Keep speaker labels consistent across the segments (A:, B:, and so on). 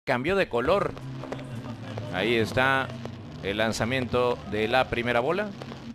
A: Cambió de color. Ahí está el lanzamiento de la primera bola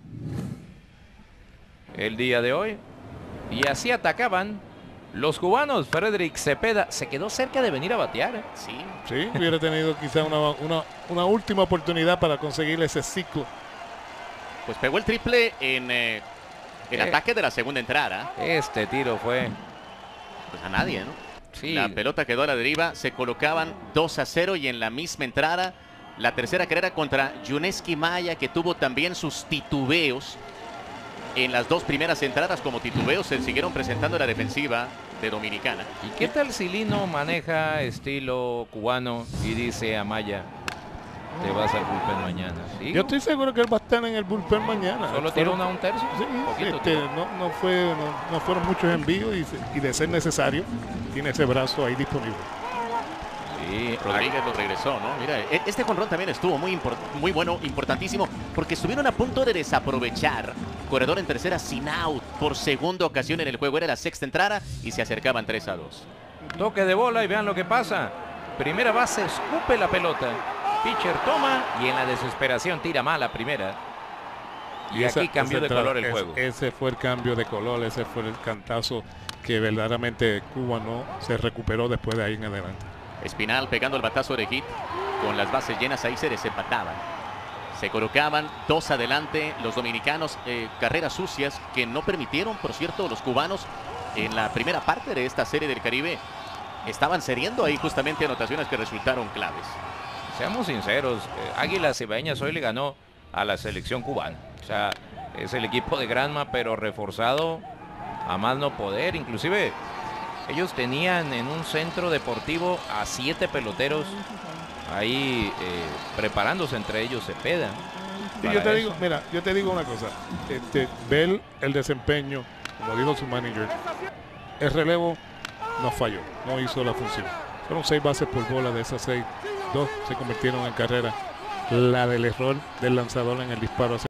A: el día de hoy. Y así atacaban los cubanos. Frederick Cepeda se quedó cerca de venir a batear, ¿eh?
B: Sí, hubiera tenido quizá una última oportunidad para conseguir ese ciclo.
C: Pues pegó el triple en el ataque de la segunda entrada.
A: Este tiro fue
C: pues a nadie, ¿no?
A: Sí.
C: La pelota quedó a la deriva, se colocaban 2-0 y en la misma entrada la tercera carrera contra Yuneski Maya, que tuvo también sus titubeos en las dos primeras entradas. Como titubeos se siguieron presentando en la defensiva de Dominicana.
A: ¿Y qué tal si Lino maneja estilo cubano y dice a Maya, te vas al bullpen mañana? ¿Sí?
B: Yo estoy seguro que él va a estar en el bullpen mañana.
A: ¿Solo tiró un tercio?
B: Sí, no fueron muchos envíos y de ser necesario tiene ese brazo ahí disponible.
C: Sí, Rodríguez lo regresó, ¿no? Mira, este jonrón también estuvo muy bueno, importantísimo, porque estuvieron a punto de desaprovechar. Corredor en tercera sin out por segunda ocasión en el juego. Era la sexta entrada y se acercaban 3-2.
A: Toque de bola y vean lo que pasa. Primera base, escupe la pelota. Pitcher toma y en la desesperación tira mal la primera. Y aquí cambió de color el juego.
B: Ese fue el cambio de color, ese fue el cantazo que verdaderamente Cuba no se recuperó después de ahí en adelante.
C: Espinal pegando el batazo de hit. Con las bases llenas ahí se desempataban. Se colocaban 2 adelante los dominicanos. Carreras sucias que no permitieron, por cierto, los cubanos en la primera parte de esta serie del Caribe. Estaban cediendo ahí justamente anotaciones que resultaron claves.
A: Seamos sinceros, Águilas Cibaeñas hoy le ganó a la selección cubana. O sea, es el equipo de Granma, pero reforzado a más no poder. Inclusive ellos tenían en un centro deportivo a 7 peloteros ahí preparándose, entre ellos Cepeda.
B: Sí, yo te digo una cosa. Ver el desempeño, como dijo su manager, el relevo no falló, no hizo la función. Fueron 6 bases por bola, de esas 6, 2 se convirtieron en carrera. La del error del lanzador en el disparo hacia